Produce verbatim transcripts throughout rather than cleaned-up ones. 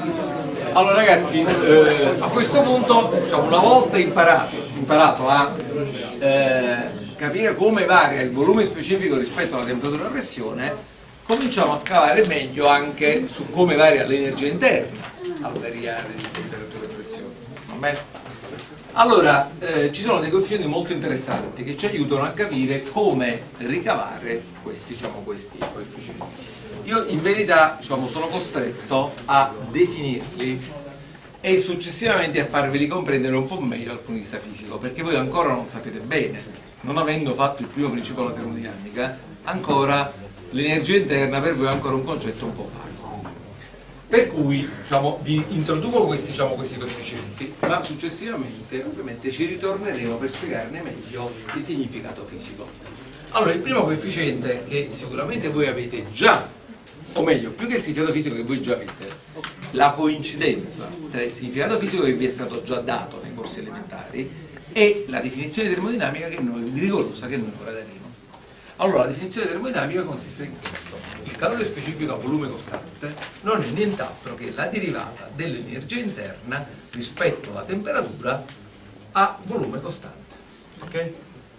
Allora ragazzi, eh, a questo punto, diciamo, una volta imparato, imparato a eh, capire come varia il volume specifico rispetto alla temperatura e alla pressione, cominciamo a scavare meglio anche su come varia l'energia interna al variare di temperatura e pressione. Va bene? Allora, eh, ci sono dei coefficienti molto interessanti che ci aiutano a capire come ricavare questi, diciamo, questi coefficienti. Io in verità, diciamo, sono costretto a definirli e successivamente a farveli comprendere un po' meglio dal punto di vista fisico, perché voi ancora non sapete bene, non avendo fatto il primo principio della termodinamica, ancora l'energia interna per voi è ancora un concetto un po' vago. Per cui, diciamo, vi introduco questi, diciamo, questi coefficienti, ma successivamente ovviamente ci ritorneremo per spiegarne meglio il significato fisico. Allora, il primo coefficiente che sicuramente voi avete già, o meglio, più che il significato fisico che voi già avete, la coincidenza tra il significato fisico che vi è stato già dato nei corsi elementari e la definizione termodinamica che noi, rigorosa che noi ora daremo. Allora, la definizione termodinamica consiste in questo: il calore specifico a volume costante non è nient'altro che la derivata dell'energia interna rispetto alla temperatura a volume costante. Ok?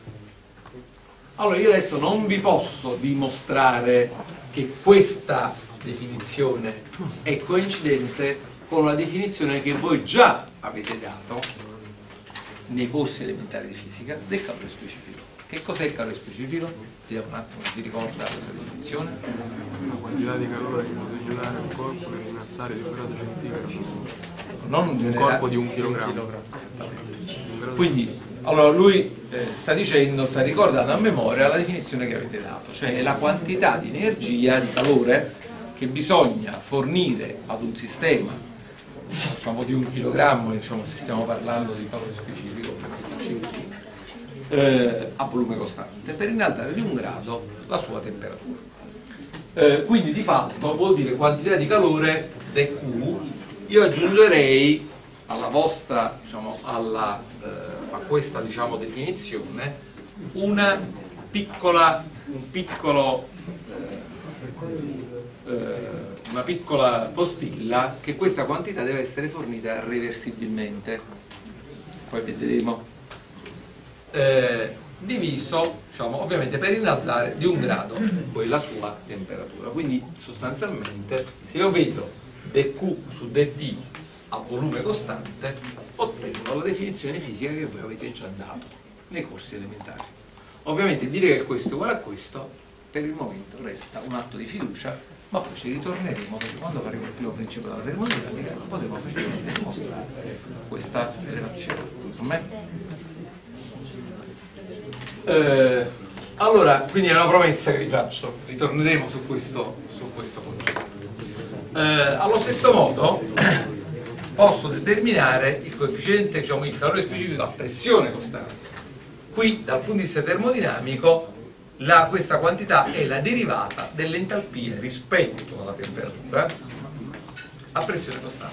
Allora, io adesso non vi posso dimostrare che questa definizione è coincidente con la definizione che voi già avete dato nei corsi elementari di fisica del calore specifico. Che cos'è il calore specifico? Vediamo un attimo se si ricorda questa definizione. Una quantità di calore che può generare un corpo per innalzare di un grado centigrado. Non un, un corpo di un chilogrammo. Esattamente. Quindi, allora lui eh, sta dicendo, sta ricordando a memoria la definizione che avete dato, cioè è la quantità di energia, di calore che bisogna fornire ad un sistema, diciamo di un chilogrammo, diciamo, se stiamo parlando di calore specifico, eh, a volume costante, per innalzare di un grado la sua temperatura. Eh, quindi di fatto vuol dire quantità di calore dQ. Io aggiungerei alla vostra, diciamo, alla, eh, a questa, diciamo, definizione una piccola, un piccolo, eh, eh, una piccola postilla che questa quantità deve essere fornita reversibilmente, poi vedremo, eh, diviso, diciamo, ovviamente per innalzare di un grado poi la sua temperatura. Quindi sostanzialmente se io vedo dQ su dt a volume costante, ottengo la definizione fisica che voi avete già dato nei corsi elementari. Ovviamente dire che questo è uguale a questo per il momento resta un atto di fiducia, ma poi ci ritorneremo, perché quando faremo il primo principio della termodinamica potremo facilmente dimostrare questa relazione. Eh, allora, quindi è una promessa che vi faccio, ritorneremo su questo, su questo concetto. Eh, allo stesso modo posso determinare il coefficiente, diciamo, il calore specifico a pressione costante. Qui dal punto di vista termodinamico la, questa quantità è la derivata dell'entalpia rispetto alla temperatura a pressione costante.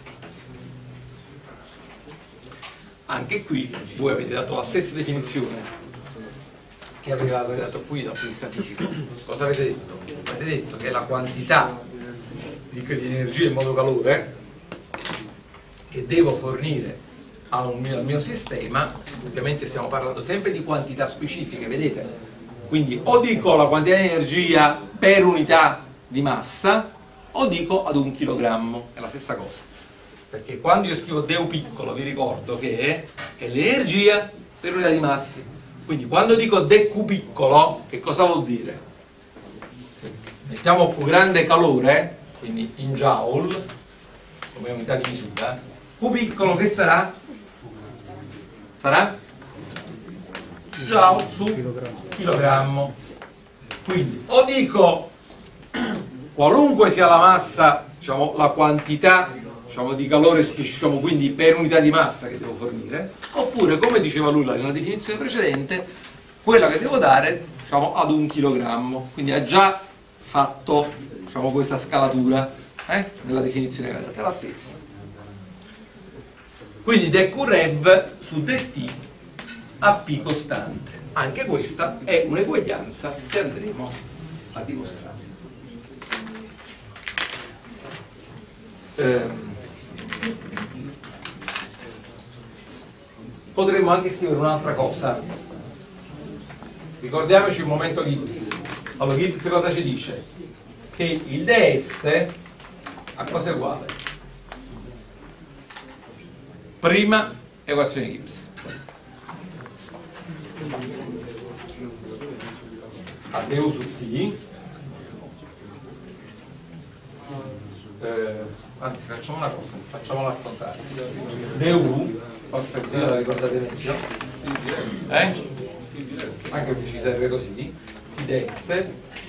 Anche qui voi avete dato la stessa definizione che avevate dato qui dal punto di vista fisico. Cosa avete detto? Avete detto che la quantità di, di energia in modo calore che devo fornire a un mio, al mio sistema, ovviamente stiamo parlando sempre di quantità specifiche, vedete? Quindi o dico la quantità di energia per unità di massa o dico ad un chilogrammo, è la stessa cosa. Perché quando io scrivo deu piccolo vi ricordo che è l'energia per unità di massa. Quindi quando dico dQ piccolo, che cosa vuol dire? Mettiamo più grande calore, quindi in joule, come unità di misura, Q piccolo che sarà? Sarà? Joule su chilogrammo. Quindi o dico qualunque sia la massa, diciamo la quantità, diciamo, di calore specifico, quindi per unità di massa che devo fornire, oppure come diceva lui nella definizione precedente, quella che devo dare, diciamo, ad un chilogrammo. Quindi ha già fatto, diciamo, questa scalatura eh? nella definizione che ha dato, è la stessa. Quindi dQ rev su dt a P costante. Anche questa è un'eguaglianza che andremo a dimostrare. ehm, potremmo anche scrivere un'altra cosa. Ricordiamoci il momento Gibbs. Allora Gibbs cosa ci dice? Che il ds a cosa è uguale? Prima equazione di Gibbs a du su t, eh, anzi facciamo una cosa, facciamola al contrario, du, forse così la ricordate meglio, eh? Anche se ci serve così, ds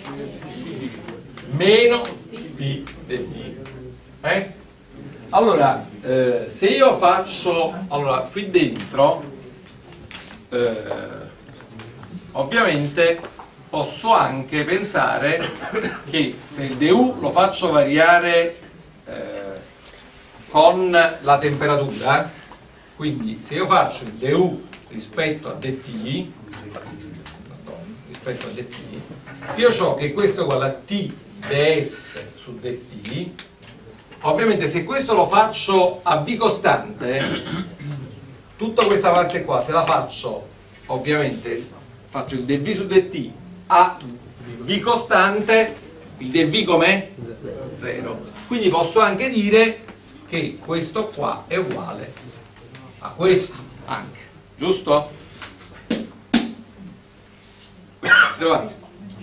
meno p del t, eh? Allora, eh, se io faccio, allora qui dentro eh, ovviamente posso anche pensare che se il du lo faccio variare eh, con la temperatura, quindi se io faccio il du rispetto a dt, rispetto a dt, io ho che questo è uguale a t ds su dt. Ovviamente se questo lo faccio a v costante, tutta questa parte qua, se la faccio, ovviamente faccio il dv su dt a v costante, il dv com'è? zero. Quindi posso anche dire che questo qua è uguale a questo anche, giusto? Trovate?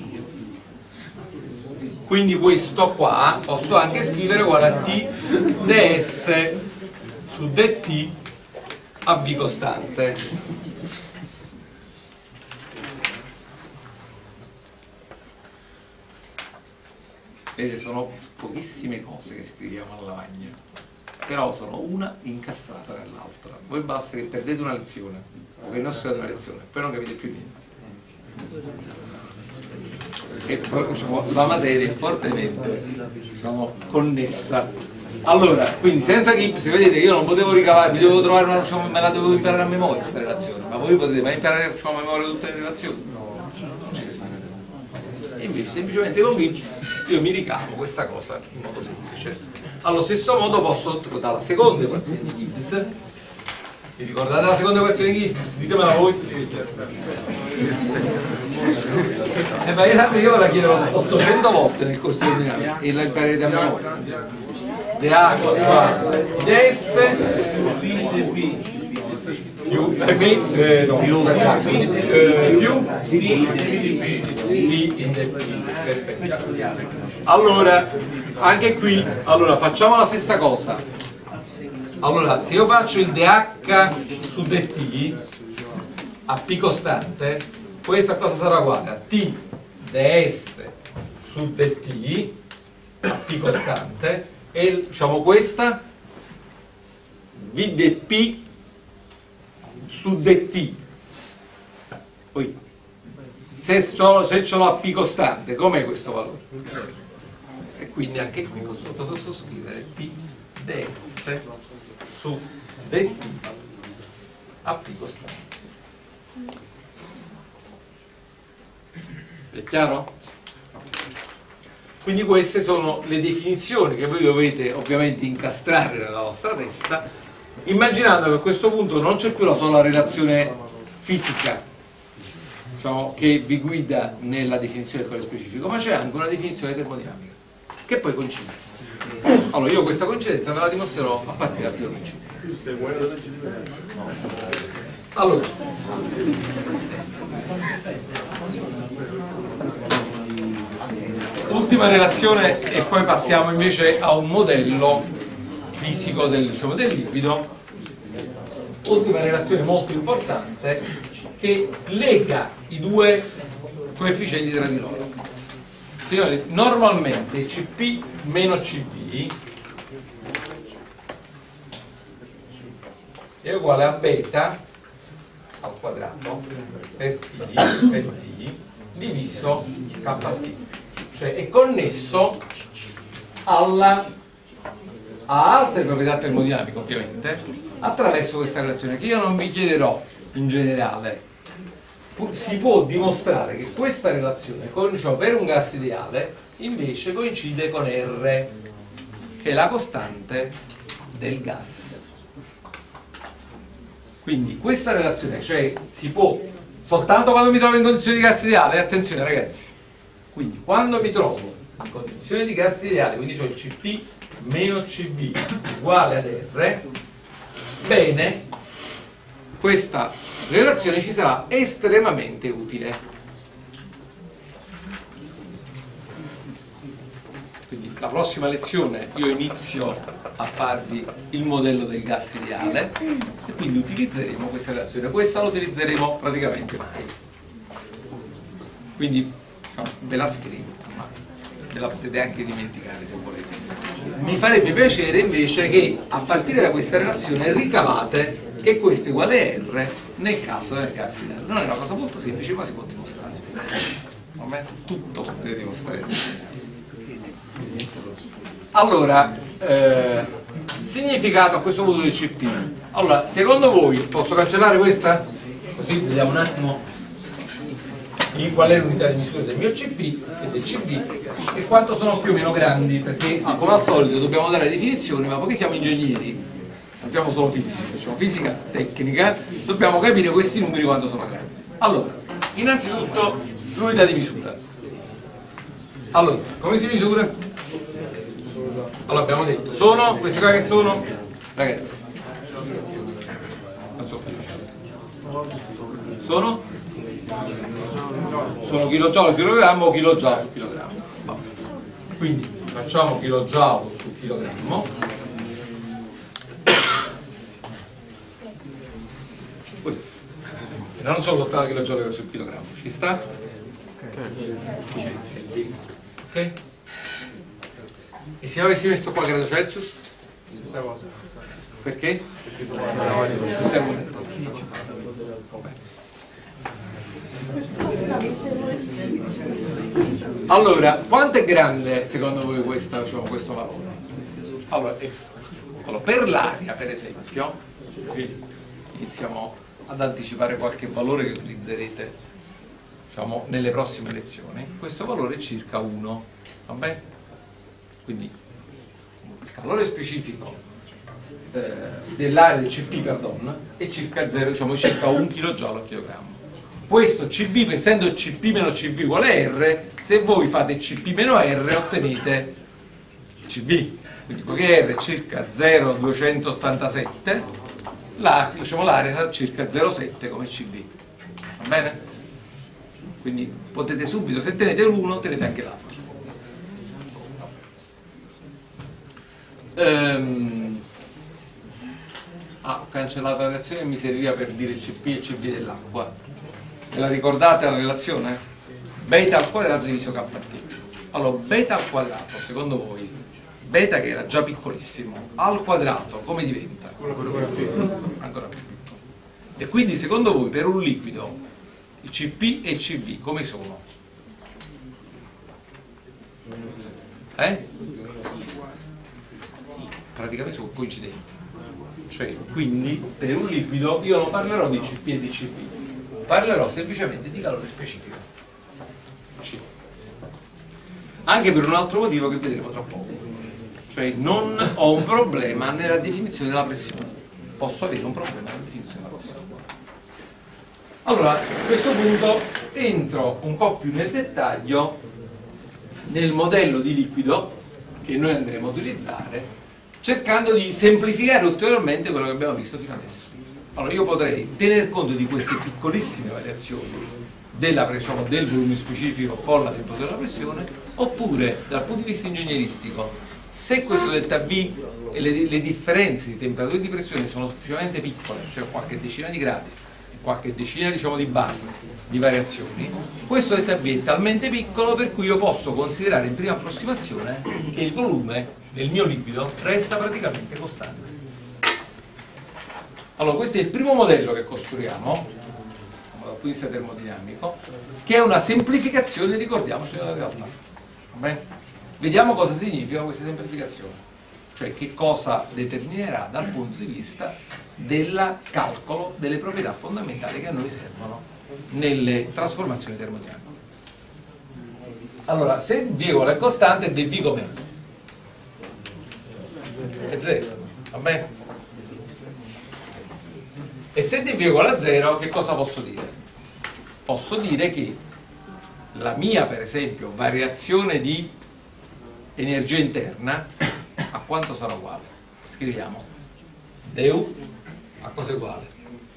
Quindi questo qua posso anche scrivere uguale a t ds su dt a v costante. Vedete, sono pochissime cose che scriviamo alla lavagna, però sono una incastrata nell'altra. Voi basta che perdete una lezione o che non studiate una lezione, poi non capite più niente. E diciamo, la materia è fortemente, diciamo, connessa. Allora, quindi senza Gibbs, vedete, io non potevo ricavare, mi dovevo trovare una, diciamo, me la dovevo imparare a memoria questa relazione, ma voi potete mai imparare, diciamo, a memoria tutte le relazioni? No. E invece semplicemente con Gibbs io mi ricavo questa cosa in modo semplice. Allo stesso modo posso, dalla seconda equazione di Gibbs, vi ricordate la seconda equazione di Gibbs? Ditemela voi. E ma io ve la chiedo ottocento volte nel corso di dinamica e la imparerete a memoria. De A uguale ds più eh, no, più v in dp. Perfetto. Allora, anche qui, allora facciamo la stessa cosa. Allora, se io faccio il dh su dt a p costante, questa cosa sarà uguale a t ds su dt a p costante e diciamo questa v dp su dt. Poi se ce l'ho a p costante, com'è questo valore? E quindi anche qui posso, posso scrivere t ds su dt a p costante. È chiaro? Quindi queste sono le definizioni che voi dovete ovviamente incastrare nella vostra testa, immaginando che a questo punto non c'è più la sola relazione fisica, diciamo, che vi guida nella definizione del valore specifico, ma c'è anche una definizione termodinamica che poi coincide. Allora io questa coincidenza ve la dimostrerò a partire dal primo principio. Allora, ultima relazione e poi passiamo invece a un modello fisico del, diciamo, del liquido. Ultima relazione molto importante che lega i due coefficienti tra di loro. Signori, normalmente Cp meno Cv è uguale a beta al quadrato per t per t diviso kt, cioè è connesso alla, a altre proprietà termodinamiche ovviamente attraverso questa relazione che io non vi chiederò in generale. Si può dimostrare che questa relazione, diciamo, per un gas ideale invece coincide con R, che che è la costante del gas. Quindi questa relazione, cioè si può soltanto quando mi trovo in condizioni di gas ideale, attenzione ragazzi, quindi quando mi trovo in condizioni di gas ideale, quindi ho il C P meno C V uguale ad R, bene, questa relazione ci sarà estremamente utile. Quindi la prossima lezione io inizio a farvi il modello del gas ideale e quindi utilizzeremo questa relazione. Questa la utilizzeremo praticamente mai. Quindi no, ve la scrivo, ma ve la potete anche dimenticare se volete. Mi farebbe piacere invece che a partire da questa relazione ricavate che questo è uguale a R nel caso del gas ideale. Non è una cosa molto semplice, ma si può dimostrare. Va bene? Tutto potete dimostrare. Allora, eh, significato a questo punto del C P. Allora, secondo voi posso cancellare questa? Così vediamo un attimo di qual è l'unità di misura del mio C P e del C V e quanto sono più o meno grandi, perché ah, come al solito dobbiamo dare le definizioni, ma poiché siamo ingegneri, non siamo solo fisici, facciamo fisica tecnica, dobbiamo capire questi numeri quanto sono grandi. Allora, innanzitutto l'unità di misura. Allora, come si misura? Allora abbiamo detto, sono, questi qua che sono? Ragazzi, non so, sono? Sono kilojoule chilogrammo o kilojoule su chilogrammo. Quindi facciamo kilojoule su chilogrammo. Non sono ottanta kilojoule su chilogrammo, ci sta? Ok? E se avessi messo qua grado Celsius? Stessa cosa. Perché? Allora, quanto è grande secondo voi questa, diciamo, questo valore? Allora, eh, allora per l'aria per esempio, qui iniziamo ad anticipare qualche valore che utilizzerete, diciamo, nelle prossime lezioni. Questo valore è circa uno, va bene? Quindi il calore specifico eh, dell'area del C P, perdon, è circa zero, diciamo circa un chilojoule a chilogrammo. Questo C V, essendo C P meno C V uguale a R, se voi fate C P meno R ottenete C V. Quindi poiché R è circa zero virgola duecentottantasette, la, diciamo, l'area sarà circa zero virgola sette come C V. Va bene? Quindi potete subito, se tenete l'uno, tenete anche l'altro. Um, ah, ho cancellato la relazione e mi serviva per dire il C P e il C V dell'acqua. Ve la ricordate la relazione? Beta al quadrato diviso K T. Allora, beta al quadrato, secondo voi, beta che era già piccolissimo, al quadrato come diventa? Ancora più piccolo. E quindi secondo voi per un liquido il C P e il C V come sono? Eh? Praticamente sono coincidenti, cioè quindi per un liquido io non parlerò di C P e di C V, parlerò semplicemente di calore specifico, C. Anche per un altro motivo che vedremo tra poco, cioè non ho un problema nella definizione della pressione, posso avere un problema nella definizione della pressione. Allora a questo punto entro un po' più nel dettaglio nel modello di liquido che noi andremo a utilizzare, cercando di semplificare ulteriormente quello che abbiamo visto fino adesso. Allora io potrei tener conto di queste piccolissime variazioni della, diciamo, del volume specifico con la temperatura della pressione, oppure dal punto di vista ingegneristico, se questo delta V e le, le differenze di temperatura e di pressione sono sufficientemente piccole, cioè qualche decina di gradi, qualche decina, diciamo, di bar di variazioni, questo delta V è talmente piccolo per cui io posso considerare in prima approssimazione che il volume del mio liquido resta praticamente costante. Allora questo è il primo modello che costruiamo dal punto di vista termodinamico, che è una semplificazione, ricordiamoci, della realtà. Vabbè? Vediamo cosa significa questa semplificazione, cioè che cosa determinerà dal punto di vista del calcolo delle proprietà fondamentali che a noi servono nelle trasformazioni termodinamiche. Allora, se V è costante, dV com'è? è zero, va bene? E se dv è uguale a zero, che cosa posso dire? Posso dire che la mia, per esempio, variazione di energia interna a quanto sarà uguale? Scriviamo du a cosa è uguale?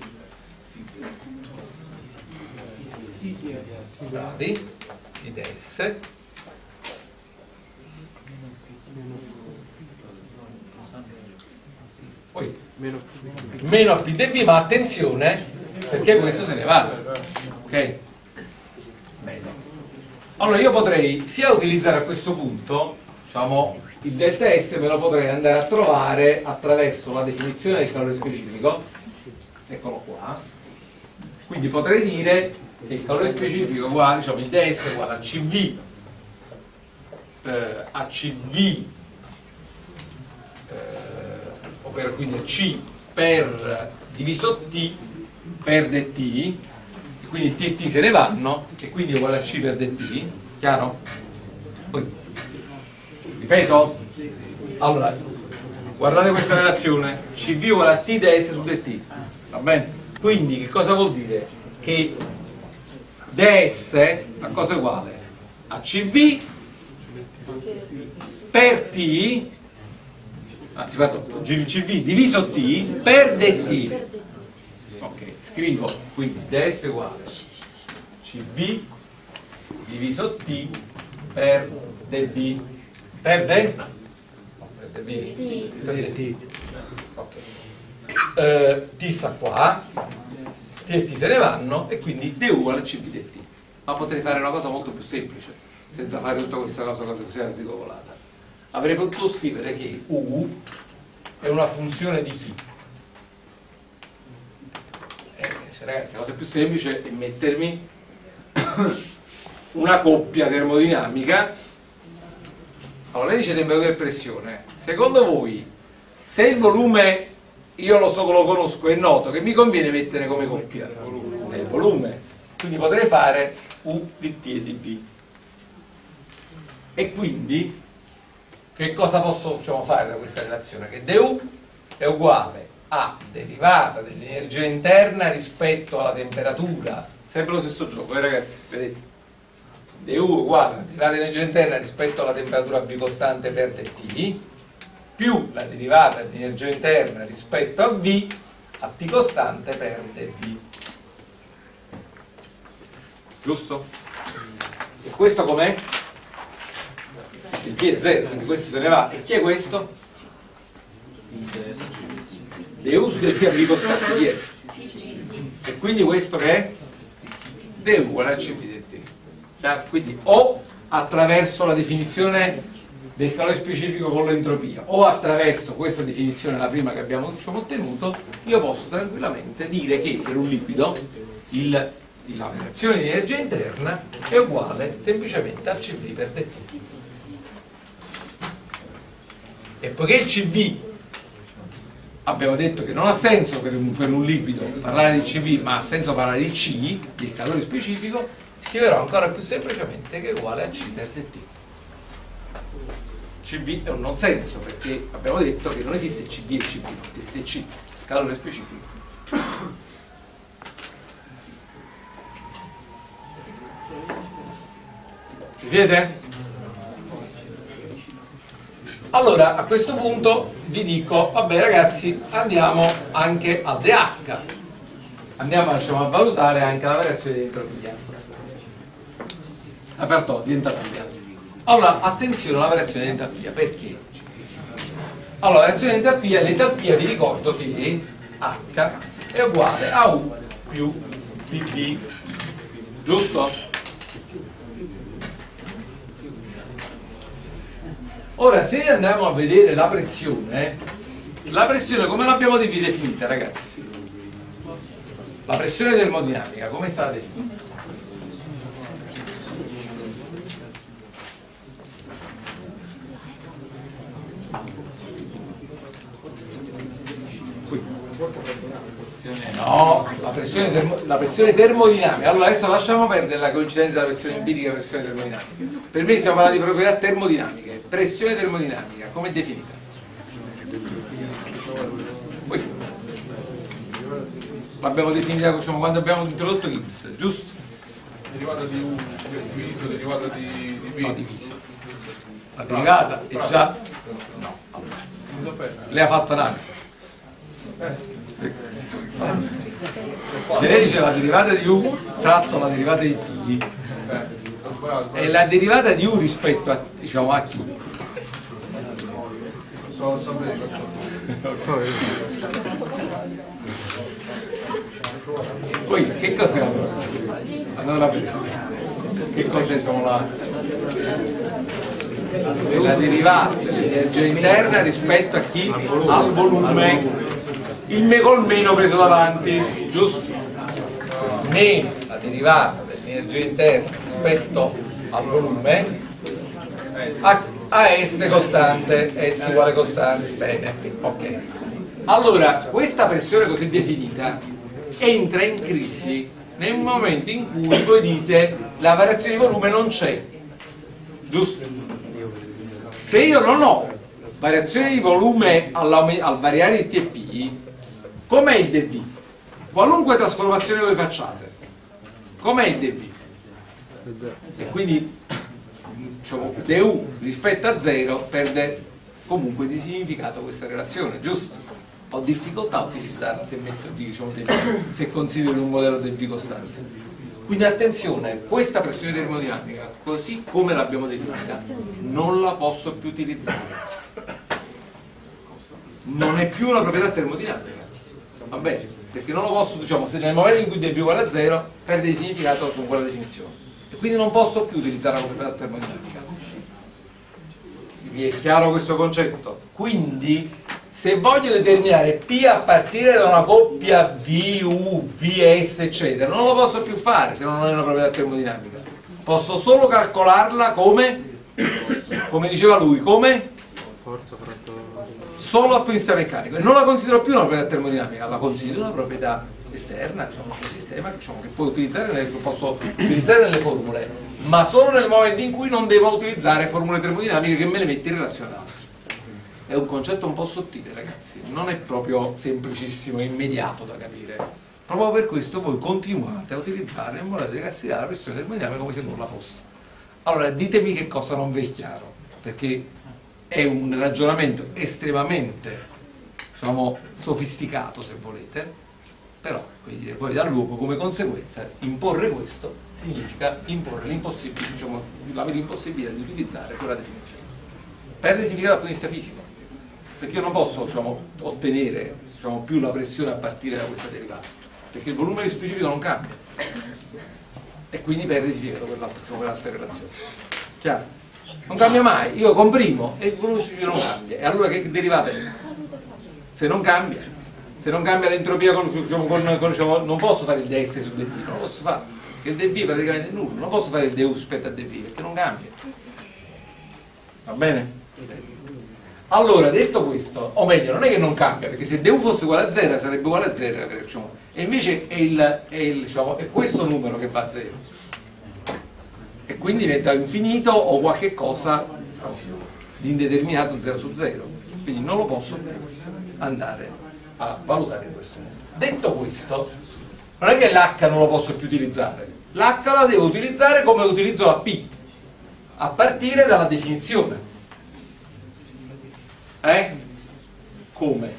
Bravi, di ds poi meno a p dv, ma attenzione perché questo se ne va, ok? Bene. Allora io potrei sia utilizzare a questo punto, diciamo, il delta S me lo potrei andare a trovare attraverso la definizione del calore specifico, eccolo qua, quindi potrei dire che il calore specifico è uguale, diciamo il ds è uguale a cv eh, a cv eh, ovvero quindi a c per diviso t per dt, quindi t e t se ne vanno e quindi è uguale a c per dt, chiaro? Poi, ripeto? Allora, guardate questa relazione, cv uguale a t ds su dt, va bene? Quindi che cosa vuol dire? Che ds a cosa è uguale? A cv per t, anzi pardon, cv diviso t per dt. Ok, scrivo quindi ds è uguale cv diviso t per dv. Per d? No, per dv. Per dt. Ok. Uh, t sta qua, t e t se ne vanno e quindi d uguale a cv dt. Ma potrei fare una cosa molto più semplice, senza fare tutta questa cosa così articolata. Avrei potuto scrivere che u è una funzione di t. Eh, cioè, ragazzi, la cosa più semplice è mettermi una coppia termodinamica. Allora, lei dice temperatura e pressione. Secondo voi, se il volume io lo so, lo conosco, è noto, che mi conviene mettere come coppia? È il volume. Quindi potrei fare u di t e di v. E quindi che cosa posso, diciamo, fare da questa relazione? Che du è uguale a derivata dell'energia interna rispetto alla temperatura, sempre lo stesso gioco, eh ragazzi, vedete? Du è uguale a derivata dell'energia interna rispetto alla temperatura V costante per dt più la derivata dell'energia interna rispetto a V a T costante per dV. Giusto? E questo com'è? Il V è zero, quindi questo se ne va. E chi è questo? Du su dv a V costante, chi è? E quindi questo che è? Du uguale a C V dt. Quindi o attraverso la definizione del calore specifico con l'entropia o attraverso questa definizione, la prima che abbiamo, diciamo, ottenuto, io posso tranquillamente dire che per un liquido il, la variazione di energia interna è uguale semplicemente a C V per dt. E poiché il C V abbiamo detto che non ha senso per un, per un liquido parlare di C V, ma ha senso parlare di C, del calore specifico, scriverò ancora più semplicemente che è uguale a C per dt. C V è un non senso perché abbiamo detto che non esiste C V e C V, esiste C, calore specifico. Ci siete? Allora a questo punto vi dico, vabbè ragazzi, andiamo anche a D H, andiamo, diciamo, a valutare anche la variazione di entropia. Aperto di entalpia. Allora, attenzione alla variazione di entalpia, perché? Allora, la variazione di entalpia, l'entalpia vi ricordo che H è uguale a U più P V, giusto? Ora, se andiamo a vedere la pressione, la pressione come l'abbiamo definita, ragazzi? La pressione termodinamica, come è stata definita? No, la pressione, termo, la pressione termodinamica. Allora adesso lasciamo perdere la coincidenza della pressione empirica e la pressione termodinamica. Per me stiamo parlando di proprietà termodinamiche. Pressione termodinamica, come è definita? l'abbiamo definita, diciamo, quando abbiamo introdotto Gibbs, giusto? Derivata di U diviso, derivata di, di B. No, diviso. La derivata è già... no. Lei ha fatto analisi. Se lei dice la derivata di U fratto la derivata di T è la derivata di U rispetto a, diciamo, a chi? Poi che cos'è la derivata? Andate a vedere. Che cos'è, diciamo, la... è la derivata dell'energia interna rispetto a chi? Al volume. Il me col meno preso davanti, giusto? Meno la derivata dell'energia interna rispetto al volume a, a S costante, S uguale costante, bene, ok. Allora, questa pressione così definita entra in crisi nel momento in cui voi dite la variazione di volume non c'è, giusto? Se io non ho variazione di volume al variare di T e P, com'è il dV? Qualunque trasformazione voi facciate, com'è il dV? E quindi, diciamo, du rispetto a zero perde comunque di significato questa relazione, giusto? Ho difficoltà a utilizzarla se, metto, diciamo, dV, se considero un modello dV costante. Quindi attenzione, questa pressione termodinamica, così come l'abbiamo definita, non la posso più utilizzare. Non è più una proprietà termodinamica. Va bene, perché non lo posso, diciamo, se nel momento in cui dV uguale a zero perde di significato con quella definizione e quindi non posso più utilizzare la proprietà termodinamica. Vi è chiaro questo concetto? Quindi se voglio determinare P a partire da una coppia V U, V S eccetera, non lo posso più fare se non è una proprietà termodinamica. Posso solo calcolarla come, come diceva lui, come? Forza fratto... solo a punto meccanico, e non la considero più una proprietà termodinamica, la considero una proprietà esterna, diciamo, un sistema, diciamo, che puoi utilizzare nelle, posso utilizzare nelle formule, ma solo nel momento in cui non devo utilizzare formule termodinamiche che me le mette in relazione ad altre. È un concetto un po' sottile, ragazzi, non è proprio semplicissimo e immediato da capire. Proprio per questo voi continuate a utilizzare il modello di gassiana la pressione termodinamica come se nulla fosse. Allora ditemi che cosa non vi è chiaro, perché è un ragionamento estremamente, diciamo, sofisticato, se volete, però quindi, poi dà luogo come conseguenza imporre questo significa imporre l'impossibilità, diciamo, l'impossibilità di utilizzare quella definizione. Perde significato dal punto di vista fisico, perché io non posso, diciamo, ottenere, diciamo, più la pressione a partire da questa derivata, perché il volume specifico non cambia e quindi perde significato quell'altra, diciamo, quell'altra relazione. Chiaro? Non cambia mai, io comprimo e il volume specifico non cambia. E allora che derivata è? Se non cambia, se non cambia l'entropia con, diciamo, con, con diciamo, non posso fare il ds su dv, non lo posso fare, perché il dv praticamente è nullo, non posso fare il du rispetto a dv, perché non cambia. Va bene? Allora, detto questo, o meglio, non è che non cambia, perché se du fosse uguale a zero sarebbe uguale a zero, diciamo, e invece è, il, è, il, diciamo, è questo numero che va a zero. E quindi diventa infinito o qualche cosa di indeterminato zero su zero, quindi non lo posso più andare a valutare in questo modo. Detto questo, non è che l'H non lo posso più utilizzare, l'H la devo utilizzare come utilizzo la P, a partire dalla definizione. Eh? Come?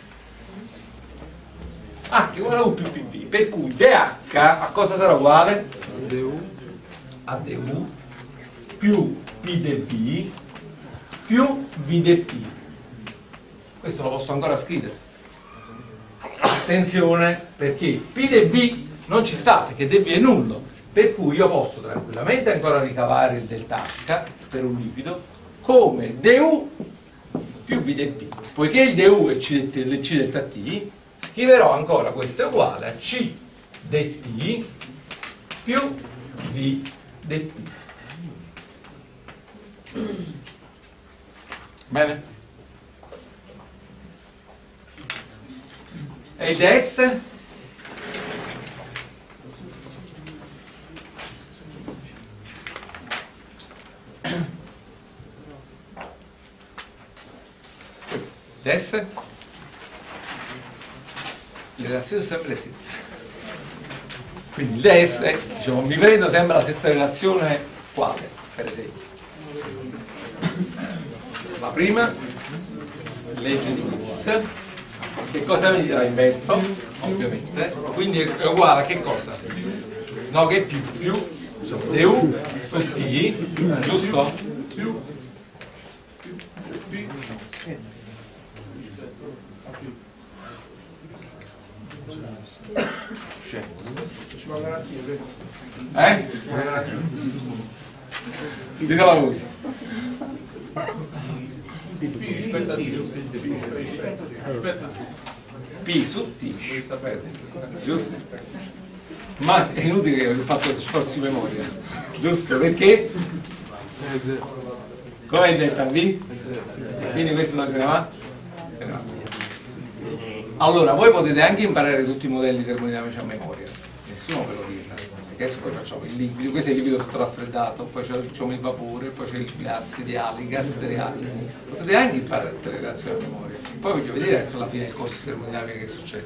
H uguale a U più P V, per cui dH a cosa sarà uguale? du A du più P dV più V dP. Questo lo posso ancora scrivere. Attenzione, perché P dV non ci sta, perché dV è nullo, per cui io posso tranquillamente ancora ricavare il delta H per un liquido come du più V dP. Poiché il du è C, C delta T, scriverò ancora questo è uguale a C dt più V dP. Bene? E il ds? ds? Le relazioni sono sempre le stesse. Quindi il D S, diciamo, mi prendo sempre la stessa relazione quale, per esempio. La prima, legge di Gibbs, che cosa mi dirà? Inverto, ovviamente, quindi è uguale a che cosa? No, che è più, più, diciamo, du su t, giusto? Più, eh? Ditela lui. P su T, giusto? Ma è inutile che ho fatto sforzi di memoria, giusto? Perché? Come è delta V? Quindi questo non se ne va? Se ne va. Allora, voi potete anche imparare tutti i modelli termodinamici a memoria, nessuno ve lo vieta, perché adesso poi facciamo il liquido, questo è il liquido sotto raffreddato, poi c'è il vapore, poi c'è il gas ideale, il gas reali, potete anche imparare tutte le relazioni a memoria, poi voglio vedere alla fine del corso di termodinamica che succede.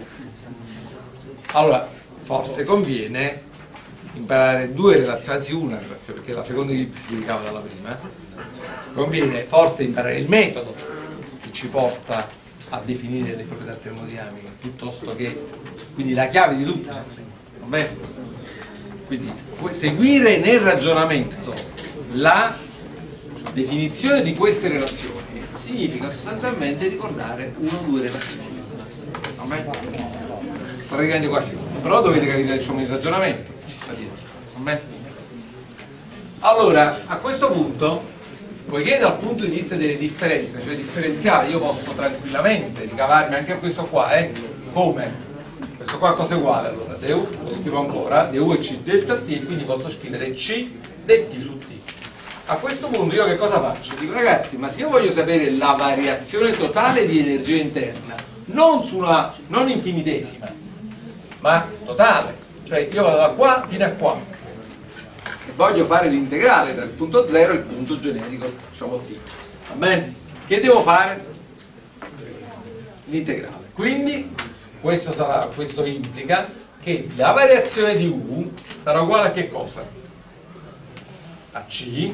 Allora, forse conviene imparare due relazioni, anzi una relazione, perché la seconda ellipsi si ricava dalla prima, conviene forse imparare il metodo che ci porta a definire le proprietà termodinamiche piuttosto che quindi la chiave di tutto, va bene? Quindi seguire nel ragionamento la definizione di queste relazioni significa sostanzialmente ricordare una o due relazioni, va bene? Praticamente quasi uno, però dovete capire, diciamo, il ragionamento ci sta dietro, va bene? Allora, a questo punto, poiché dal punto di vista delle differenze, cioè differenziale, io posso tranquillamente ricavarmi anche questo qua, eh? Come? Questo qua cosa è uguale allora? Du, lo scrivo ancora, du è C delta T, e quindi posso scrivere C dt su T. A questo punto io che cosa faccio? Dico ragazzi, ma se io voglio sapere la variazione totale di energia interna, non su una, non infinitesima, ma totale, cioè io vado da qua fino a qua, e voglio fare l'integrale tra il punto zero e il punto generico, diciamo T, va bene? Che devo fare? L'integrale. Quindi questo, sarà, questo implica che la variazione di U sarà uguale a che cosa? A C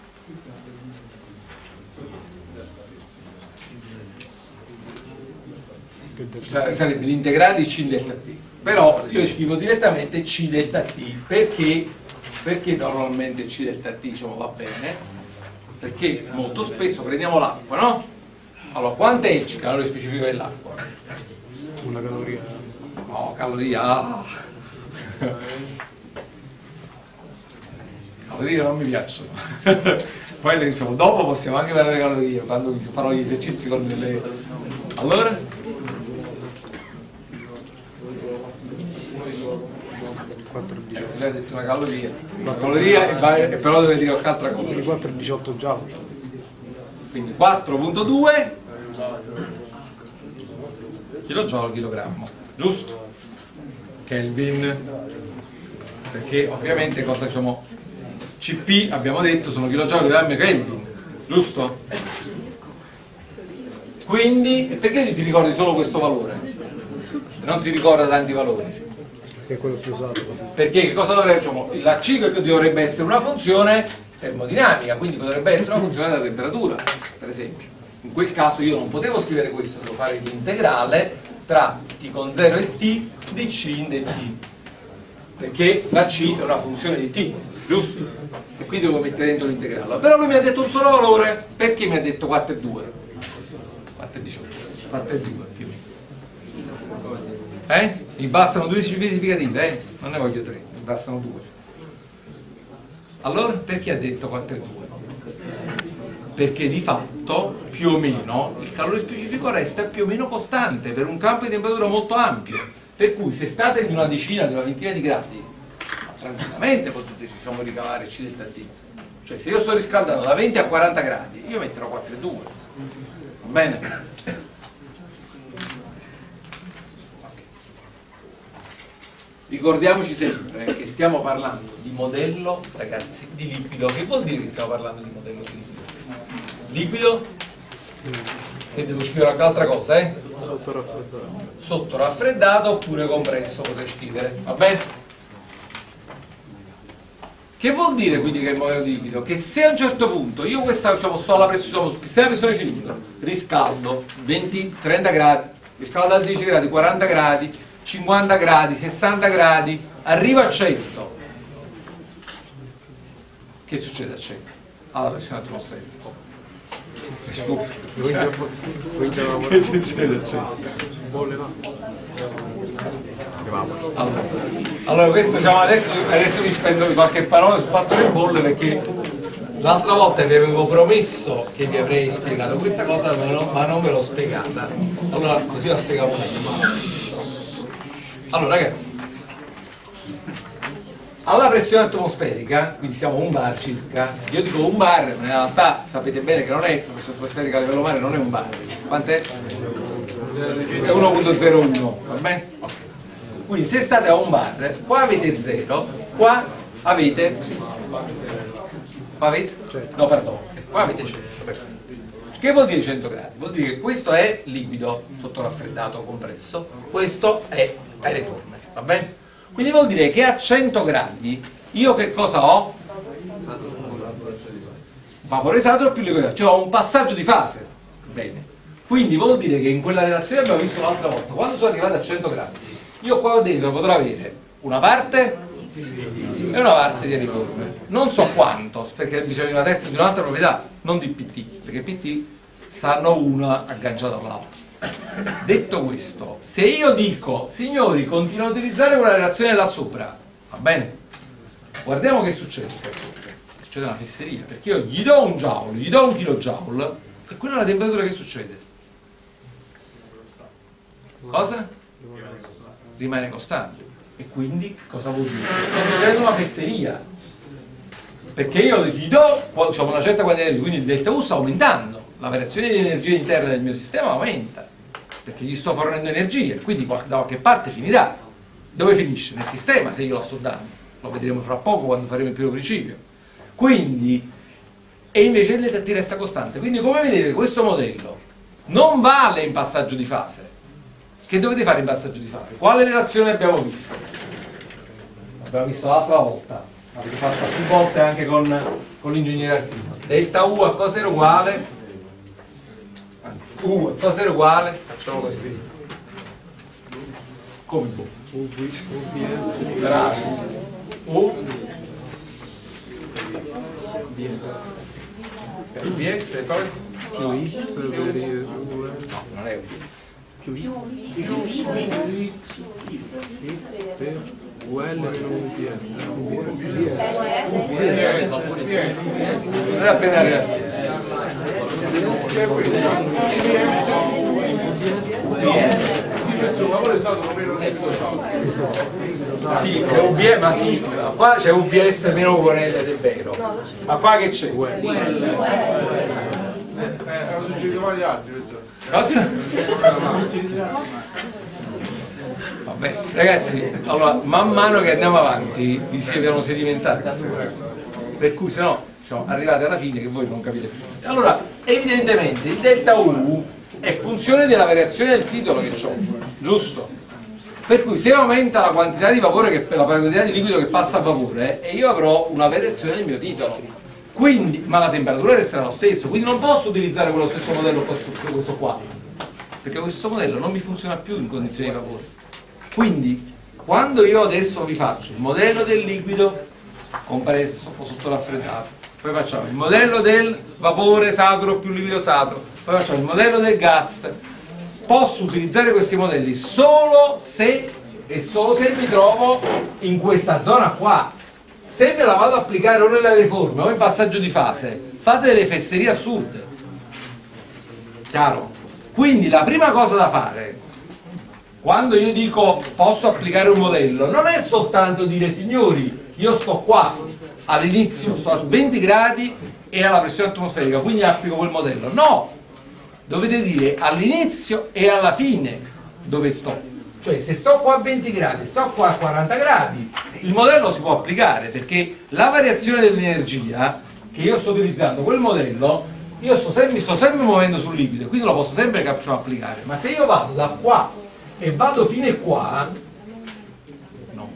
sarebbe l'integrale di C in delta T, però io scrivo direttamente C delta T perché, perché normalmente C delta T diciamo va bene, perché molto spesso prendiamo l'acqua, no? Allora quanto è il calore specifico dell'acqua? Una caloria. No, caloria ah. Calorie non mi piacciono. Poi le diciamo dopo possiamo anche parlare di calorie quando farò gli esercizi con le... allora? quattro virgola diciotto. Eh, lei ha detto una caloria, una caloria e, vai, e però deve dire qualche altra cosa. quattro virgola diciotto già. Quindi quattro virgola due chilojoule chilogrammo, giusto? Kelvin, perché ovviamente cosa diciamo? C P abbiamo detto sono kilojoule chilogrammi Kelvin, giusto? Quindi perché ti ricordi solo questo valore? Non si ricorda tanti valori? Che è quello più usato. Perché che cosa dovrebbe, diciamo, la C dovrebbe essere una funzione termodinamica, quindi potrebbe essere una funzione della temperatura, per esempio. In quel caso io non potevo scrivere questo, devo fare l'integrale tra T con zero e T di C in dt, perché la C è una funzione di T, giusto? E quindi devo mettere dentro l'integrale. Però lui mi ha detto un solo valore, perché mi ha detto quattro virgola due? quattro virgola diciotto, quattro virgola due più. Eh? Mi bastano due cifre significative, eh? Non ne voglio tre, mi bastano due. Allora, perché ha detto quattro virgola due? Perché di fatto, più o meno, il calore specifico resta più o meno costante per un campo di temperatura molto ampio. Per cui se state in una decina, di una ventina di gradi, tranquillamente potete diciamo, ricavare C delta T. Cioè se io sto riscaldando da venti a quaranta gradi, io metterò quattro virgola due. Va bene? Ricordiamoci sempre eh, che stiamo parlando di modello, ragazzi, di liquido. Che vuol dire che stiamo parlando di modello di liquido? Liquido? Che devo scrivere anche altra cosa, eh? Sotto raffreddato. Sotto raffreddato oppure compresso potrei scrivere, va bene? Che vuol dire quindi che è il modello di liquido? Che se a un certo punto io questa diciamo, sto alla pressione, sistema di pressione cilindro, riscaldo venti trenta gradi, riscaldo a dieci gradi, quaranta gradi, cinquanta gradi, sessanta gradi, arrivo a cento. Che succede a cento? Alla pressione atmosferica. Che succede a cento? Allora, allora questo diciamo adesso, adesso vi spendo qualche parola sul fatto del bolle, perché l'altra volta vi avevo promesso che vi avrei spiegato questa cosa ma non ve l'ho spiegata, allora così la spiegavo meglio. Allora ragazzi, alla pressione atmosferica, quindi siamo a un bar circa, io dico un bar, ma in realtà sapete bene che non è la pressione atmosferica a livello mare, non è un bar, quant'è? È uno virgola zero uno, va bene? Okay. Quindi se state a un bar, qua avete zero, qua avete, qua avete, no perdono, qua avete cento, perfetto. Che vuol dire cento gradi? Vuol dire che questo è liquido sottoraffreddato o compresso, questo è aeriforme, va bene? Quindi vuol dire che a cento gradi io che cosa ho? Vaporizzato più liquido, cioè ho un passaggio di fase, bene. Quindi vuol dire che in quella relazione che abbiamo visto l'altra volta, quando sono arrivato a cento gradi, io qua dentro potrò avere una parte e una parte di aeriforme. Non so quanto, perché bisogna di una testa di un'altra proprietà, non di P T, perché P T stanno una agganciata all'altra. Detto questo, se io dico, signori, continuo a utilizzare quella relazione là sopra, va bene? Guardiamo che succede. Succede una fesseria, perché io gli do un joule, gli do un kilojoule, e quella è la temperatura che succede. Cosa? Rimane costante. E quindi cosa vuol dire? Sto facendo una fesseria, perché io gli do diciamo, una certa quantità di, quindi il delta U sta aumentando, la variazione di energia interna del mio sistema aumenta, perché gli sto fornendo energia, quindi da qualche parte finirà. Dove finisce? Nel sistema, se io la sto dando. Lo vedremo fra poco quando faremo il primo principio. Quindi, e invece il delta T resta costante. Quindi come vedete questo modello non vale in passaggio di fase. Che dovete fare in passaggio di fase? Quale relazione abbiamo visto? Abbiamo visto l'altra volta, l'avete fatto più volte anche con, con l'ingegnere Arpino. Delta U a cosa era uguale? Anzi, U a cosa era uguale? Facciamo così. Come boh? U U per U B S e poi? Più X per il No, non è U B S. più I per U L meno U P S. Non è appena la relazione. Sì, è U B S, ma sì, qua c'è U B S meno U L ed è vero. Ma qua che c'è? Eh, hanno suggerito gli altri questo. Cosa? Vabbè, ragazzi, allora man mano che andiamo avanti vi si devono sedimentare queste cose. Per cui se no diciamo, arrivate alla fine che voi non capite più. Allora, evidentemente il delta U è funzione della variazione del titolo che ho, giusto? Per cui se aumenta la quantità di vapore, che, la quantità di liquido che passa a vapore, e io avrò una variazione del mio titolo. Quindi, ma la temperatura resterà lo stesso, quindi non posso utilizzare quello stesso modello questo, questo qua, perché questo modello non mi funziona più in condizioni di vapore. Quindi, quando io adesso vi faccio il modello del liquido compresso o sottoraffreddato, poi facciamo il modello del vapore saturo più liquido saturo, poi facciamo il modello del gas, posso utilizzare questi modelli solo se e solo se mi trovo in questa zona qua. Se me la vado a applicare o nella riforma o in passaggio di fase, fate delle fesserie assurde. Chiaro? Quindi la prima cosa da fare, quando io dico posso applicare un modello, non è soltanto dire signori, io sto qua, all'inizio sto a venti gradi e alla pressione atmosferica, quindi applico quel modello. No! Dovete dire all'inizio e alla fine dove sto. Cioè se sto qua a venti gradi, sto qua a quaranta gradi, il modello si può applicare perché la variazione dell'energia che io sto utilizzando, quel modello, io sto sempre, mi sto sempre muovendo sul liquido, quindi lo posso sempre applicare. Ma se io vado da qua e vado fino a qua, non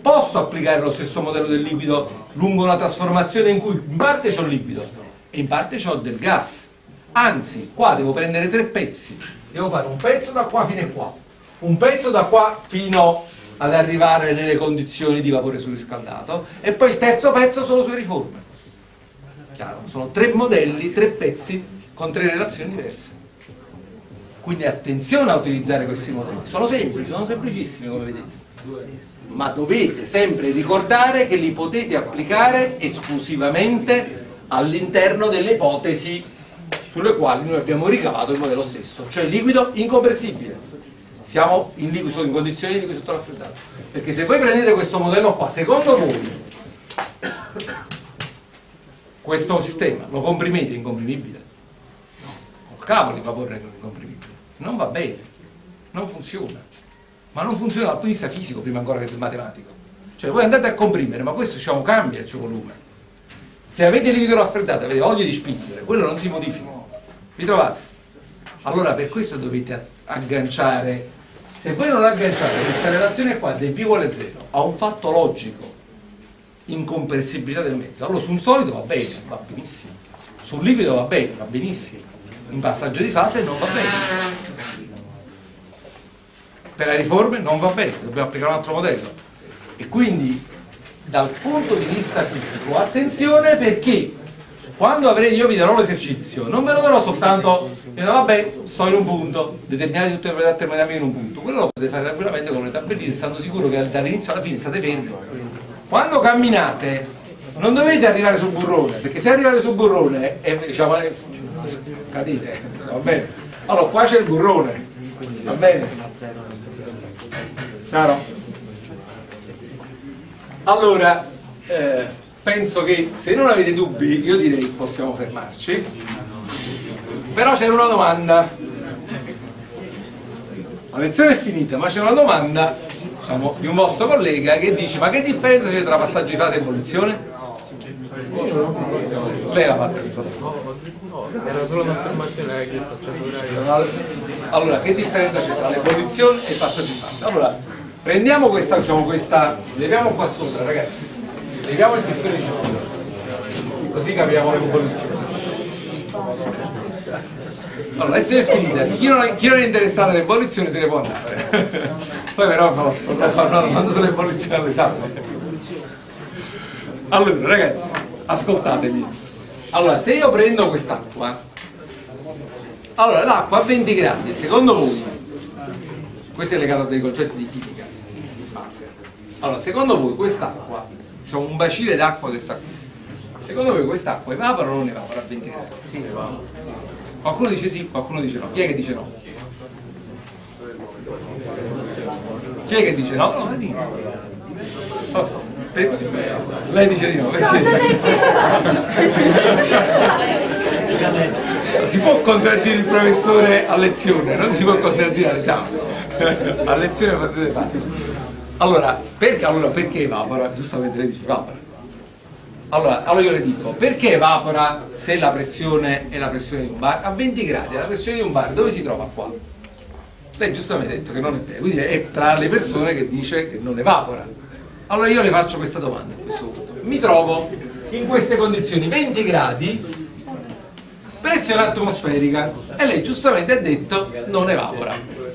posso applicare lo stesso modello del liquido lungo una trasformazione in cui in parte c'ho il liquido e in parte c'ho del gas. Anzi, qua devo prendere tre pezzi, devo fare un pezzo da qua fino a qua, un pezzo da qua fino ad arrivare nelle condizioni di vapore surriscaldato e poi il terzo pezzo solo sulle riforme. Chiaro? Sono tre modelli, tre pezzi con tre relazioni diverse. Quindi attenzione a utilizzare questi modelli, sono semplici, sono semplicissimi come vedete, ma dovete sempre ricordare che li potete applicare esclusivamente all'interno delle ipotesi sulle quali noi abbiamo ricavato il modello stesso, cioè liquido incompressibile. Siamo in, liquido, in condizioni di liquido sottoraffreddato. Perché se voi prendete questo modello qua, secondo voi questo sistema lo comprimete incomprimibile? No, col cavolo di vapore incomprimibile. Non va bene, non funziona. Ma non funziona dal punto di vista fisico prima ancora che matematico. Cioè voi andate a comprimere, ma questo diciamo cambia il suo volume. Se avete liquido raffreddato, avete olio di spingere, quello non si modifica. Vi trovate? Allora per questo dovete agganciare. Se voi non agganciate questa relazione qua del P uguale zero a un fatto logico, incompressibilità del mezzo, allora su un solido va bene, va benissimo. Sul liquido va bene, va benissimo. In passaggio di fase non va bene. Per le riforme non va bene, dobbiamo applicare un altro modello. E quindi dal punto di vista fisico, attenzione perché quando avrete, io vi darò l'esercizio, non ve lo darò soltanto, dirò, vabbè, sto in un punto, determinate tutte le proprietà termodinamiche in un punto, quello lo potete fare tranquillamente con le tabelline, stando sicuro che dall'inizio alla fine state fermi. Quando camminate non dovete arrivare sul burrone, perché se arrivate sul burrone, e diciamo, cadete, va bene? Allora qua c'è il burrone, va bene? Chiaro? Allora, eh, penso che se non avete dubbi, io direi che possiamo fermarci. Però c'era una domanda. La lezione è finita, ma c'è una domanda, diciamo, di un vostro collega che dice: ma che differenza c'è tra passaggio di fase e ebollizione? Lei l'ha fatta questa domanda. Era solo un'affermazione che chiesto a Saturare. Allora, che differenza c'è tra l'ebollizione e il passaggio di fase? Allora, prendiamo questa, diciamo questa, leviamo qua sopra, ragazzi, leviamo il pistone circolare, così capiamo l'ebollizione. Allora, adesso è finita, chi non, chi non è interessato all'ebollizione se ne può andare. Poi però no, dovrò fare una domanda sull'ebollizione all'esame. Allora, ragazzi, ascoltatemi. Allora, se io prendo quest'acqua, allora l'acqua a venti gradi, secondo voi, questo è legato a dei concetti di chimica, base. Allora, secondo voi quest'acqua, c'è un bacile d'acqua che sta qui, secondo voi quest'acqua evapora o non evapora a venti gradi? Sì, evapora. Qualcuno dice sì, qualcuno dice no. Chi è che dice no? Chi è che dice no? No, ma dite. Forse. Lei dice di no, perché? Si può contraddire il professore a lezione, non si può contraddire all'esame. A lezione potete fare. Allora, perché, allora, perché evapora? Giustamente lei dice evapora. Allora, allora io le dico, perché evapora se la pressione è la pressione di un bar? A venti gradi, la pressione di un bar dove si trova qua? Lei giustamente ha detto che non è vero, quindi è tra le persone che dice che non evapora. Allora io le faccio questa domanda a questo punto. Mi trovo in queste condizioni, venti gradi, pressione atmosferica, e lei giustamente ha detto non evapora.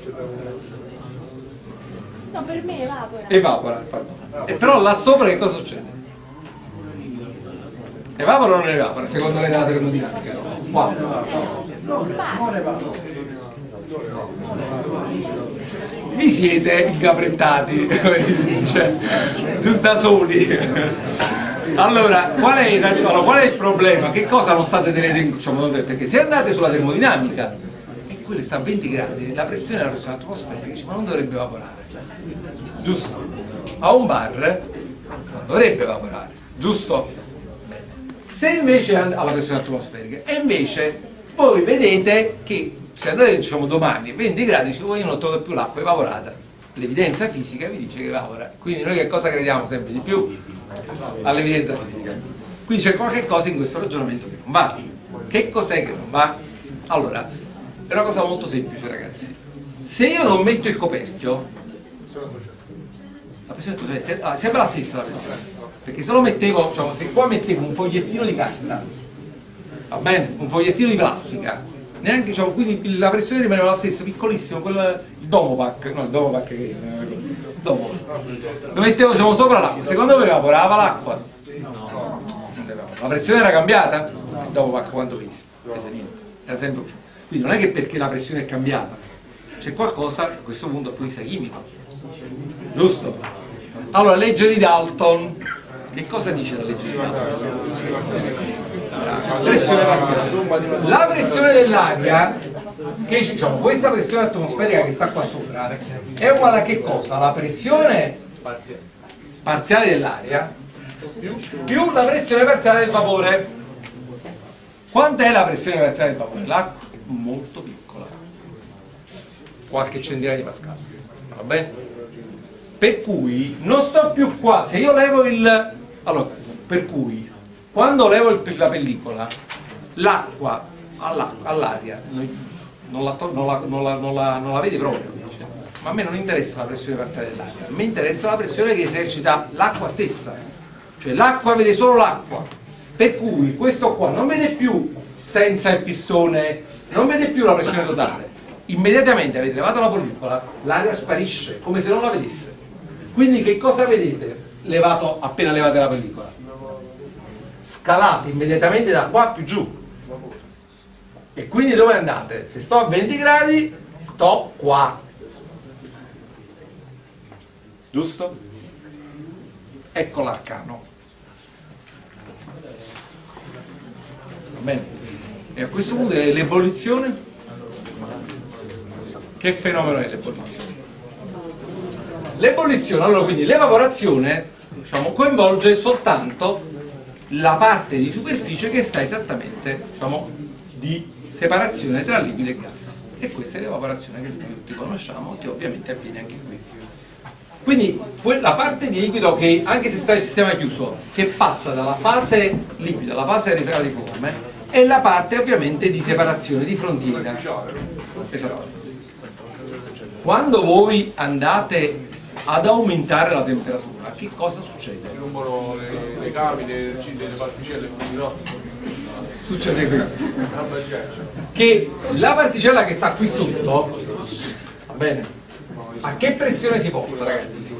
No, per me evapora. Evapora, e però là sopra che cosa succede? Evapora o non evapora, secondo lei della termodinamica? Qua. Non evapora. Vi siete ingabrettati, come si dice, giusto da soli. Allora qual, è, allora, qual è il problema? Che cosa non state tenendo in conto? Perché se andate sulla termodinamica, e quella sta a venti gradi, la pressione è la pressione atmosferica, dice, ma non dovrebbe evaporare, giusto? A un bar non dovrebbe evaporare, giusto? Bene. Se invece alla pressione atmosferica, e invece voi vedete che se andate, diciamo, domani venti gradi, dice, voi non trovo più l'acqua evaporata, l'evidenza fisica vi dice che evapora, quindi noi che cosa crediamo sempre di più? All'evidenza fisica. Quindi c'è qualche cosa in questo ragionamento che non va. Che cos'è che non va? Allora, è una cosa molto semplice, ragazzi. Se io non metto il coperchio, La pressione totale è ah, sempre la stessa la pressione, perché se lo mettevo, diciamo, se qua mettevo un fogliettino di carta, va bene, un fogliettino di plastica, neanche, diciamo, quindi la pressione rimaneva la stessa, piccolissimo, quel il Domopac, no il Domopac che il Domopac. Lo mettevo, diciamo, sopra l'acqua, secondo me evaporava l'acqua? No. La pressione era cambiata? Il Domopac quanto pesa? Pesa niente, era sempre più. Quindi non è che perché la pressione è cambiata, c'è qualcosa a questo punto a cui sia chimico, giusto? Allora, legge di Dalton, che cosa dice la legge di Dalton? Pressione parziale. La pressione dell'aria, che diciamo, questa pressione atmosferica che sta qua sopra, è uguale a che cosa? La pressione parziale dell'aria più la pressione parziale del vapore. Quant'è la pressione parziale del vapore? L'acqua è molto piccola, qualche centinaia di pascal, va bene? Per cui non sto più qua, se io levo il... allora, per cui quando levo il, la pellicola, l'acqua all'aria non, la, non, la, non, la, non, la, non la vede proprio, dice. Ma a me non interessa la pressione parziale dell'aria, a me interessa la pressione che esercita l'acqua stessa, cioè l'acqua vede solo l'acqua, per cui questo qua non vede più senza il pistone, non vede più la pressione totale, immediatamente avete levato la pellicola, l'aria sparisce come se non la vedesse. Quindi che cosa vedete levato, appena levate la pellicola? Scalate immediatamente da qua più giù, e quindi dove andate? Se sto a venti gradi sto qua, giusto? Ecco l'arcano, va bene? E a questo punto l'ebollizione, che fenomeno è l'ebollizione? L'ebollizione, allora, quindi l'evaporazione, diciamo, coinvolge soltanto la parte di superficie che sta esattamente, diciamo, di separazione tra liquido e gas, e questa è l'evaporazione che tutti conosciamo, che ovviamente avviene anche qui. Quindi la parte di liquido che, anche se sta il sistema chiuso, che passa dalla fase liquida alla fase rifrigeriforme, è la parte ovviamente di separazione, di frontiera. Esatto. Quando voi andate ad aumentare la temperatura, che cosa succede? Rompono le, le cavi, le, le particelle, no? Succede questo, che la particella che sta qui sotto, va bene, a che pressione si porta, ragazzi?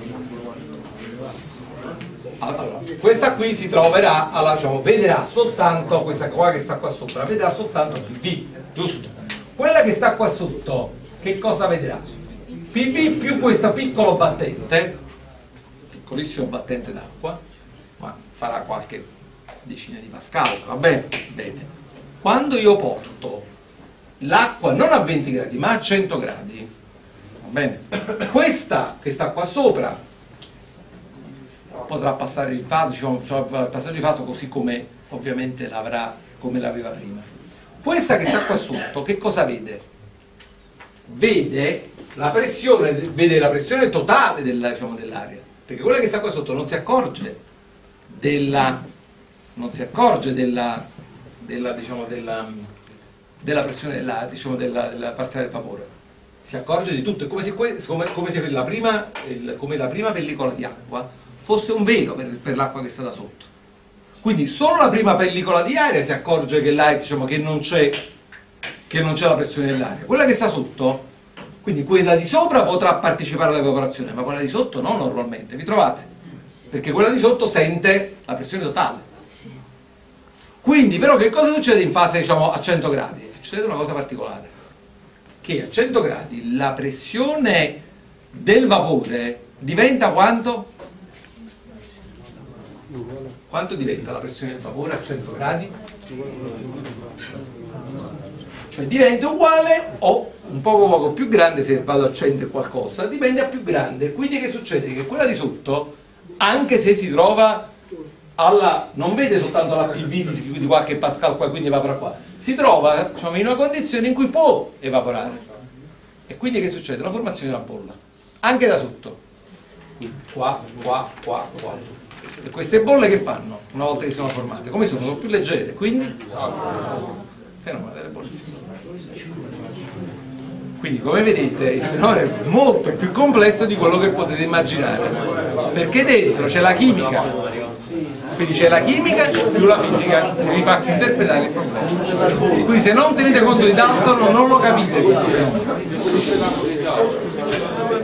Allora, questa qui si troverà, alla, diciamo, vedrà soltanto, questa qua che sta qua sopra, vedrà soltanto P V, giusto? Quella che sta qua sotto, che cosa vedrà? P V più questo piccolo battente, piccolissimo battente d'acqua, ma farà qualche decina di pascal, va bene? Bene. Quando io porto l'acqua non a venti gradi ma a cento gradi, va bene? Questa che sta qua sopra potrà passare il vaso, diciamo, il passaggio di vaso così come ovviamente l'avrà, come l'aveva prima. Questa che sta qua sotto, che cosa vede? Vede la pressione, vede la pressione totale della, diciamo, dell'aria, perché quella che sta qua sotto non si accorge della non si accorge della, della, diciamo, della, della pressione della, diciamo, della, della parziale del vapore, si accorge di tutto, è come se, come, come se la, prima, il, come la prima pellicola di acqua fosse un velo per, per l'acqua che sta da sotto. Quindi solo la prima pellicola di aria si accorge che, l'aria, diciamo, che non c'è che non c'è la pressione dell'aria, quella che sta sotto, quindi quella di sopra potrà partecipare all'evaporazione, ma quella di sotto no, normalmente, vi trovate? Perché quella di sotto sente la pressione totale. Quindi però che cosa succede in fase, diciamo, a cento gradi? Succede una cosa particolare, che a cento gradi la pressione del vapore diventa quanto? Quanto diventa la pressione del vapore a cento gradi? Cioè diventa uguale o un poco poco più grande, se vado a cento e qualcosa, diventa più grande. Quindi che succede? Che quella di sotto, anche se si trova alla, non vede soltanto la P V di, di qualche pascal qua, quindi evapora qua, si trova, diciamo, in una condizione in cui può evaporare, e quindi che succede? La formazione della bolla anche da sotto, quindi qua, qua, qua, qua, e queste bolle che fanno una volta che sono formate? Come sono? Sono più leggere, quindi fenomeno dell'ebollizione. Quindi come vedete il fenomeno è molto più complesso di quello che potete immaginare. perché dentro c'è la chimica, quindi c'è la chimica più la fisica che vi fa interpretare il problema. Quindi se non tenete conto di Dalton non lo capite questo fenomeno.